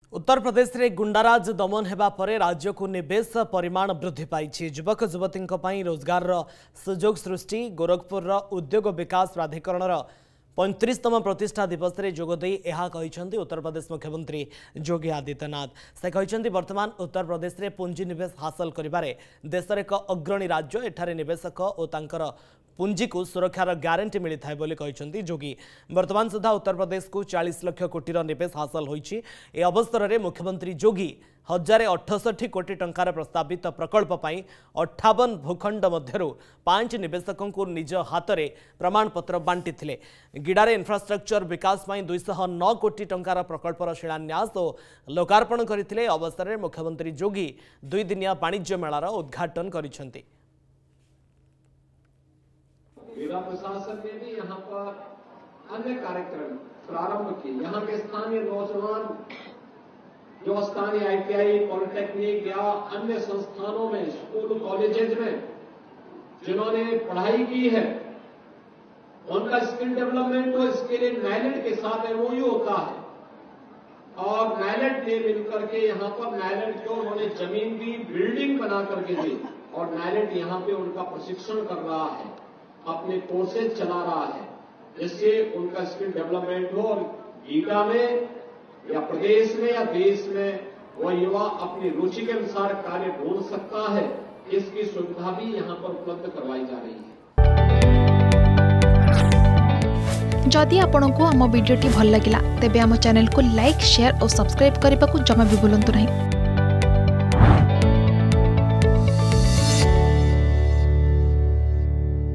उत्तर प्रदेश रे गुंडाराज दमन हेबा परे राज्य को निवेश परिमाण वृद्धि पाई। युवक युवती रोजगार सुजोग सृष्टि गोरखपुर उद्योग विकास प्राधिकरण 35तम प्रतिष्ठा दिवस में जोगदे उत्तर प्रदेश मुख्यमंत्री योगी आदित्यनाथ। से कहते वर्तमान उत्तर प्रदेश में पुंजीनिवेश हासिल करिबारे देशर एक अग्रणी राज्य। एठारे निवेशक और तांकर पुंजी को सुरक्षार ग्यारंटी मिलता है बोली कहते योगी। वर्तमान सुधा उत्तर प्रदेश को 40 लाख कोटीर निवेश हासिल होइछि। ए अवसर में मुख्यमंत्री योगी 1068 कोटी टंकार प्रस्तावित प्रकल्प पाई 58 भूखंड मध्यरु 5 निवेशकों को निज हाथ में प्रमाणपत्र बांटी थिले। गिडारे इंफ्रास्ट्रक्चर विकास पाई 209 कोटी टंकार प्रकल्पर शिलान्यास और लोकार्पण करथिले। अवसर में मुख्यमंत्री योगी 2 दिनिया वाणिज्य मेलार उद्घाटन करिसेंति। जिला प्रशासन ने भी यहाँ पर अन्य कार्यक्रम प्रारंभ किए। यहाँ के स्थानीय नौजवान जो स्थानीय ITI, पॉलिटेक्निक या अन्य संस्थानों में, स्कूल कॉलेजेज में जिन्होंने पढ़ाई की है, उनका स्किल डेवलपमेंट हो। इसके लिए नाइलेट के साथ MOU होता है और नाइलेट ने मिलकर के यहाँ पर नाइलेट को उन्होंने जमीन दी, बिल्डिंग बना करके दी और नाइलेट यहाँ पे उनका प्रशिक्षण कर रहा है, अपने कोर्सेज चला रहा है, जिससे उनका स्किल डेवलपमेंट हो और गीता में या प्रदेश में या देश में वह युवा अपनी रुचि के अनुसार कार्य ढूंढ सकता है। इसकी सुविधा भी यहाँ पर उपलब्ध करवाई जा रही है। जदि आपंक आम भिडी भल लगा तेब आम चैनल को लाइक, शेयर और सब्सक्राइब करने को जमा भी भूलु नहीं।